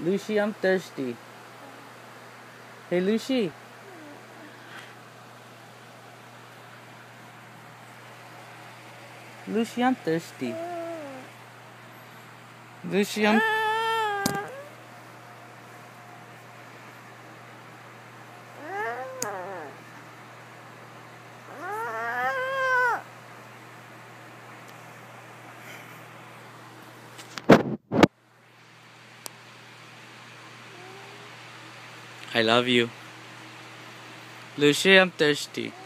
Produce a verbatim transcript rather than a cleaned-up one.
Lucy, I'm thirsty. Hey, Lucy. Lucy, I'm thirsty. Lucy, I'm... I love you. Lucy, I'm thirsty.